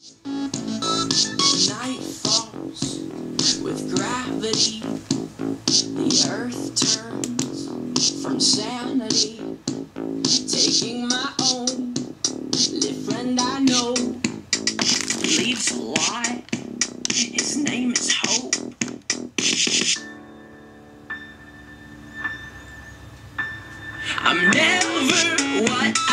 Night falls with gravity. The earth turns from sanity. Taking my own live friend I know. Leaves a light. His name is Hope. I'm never what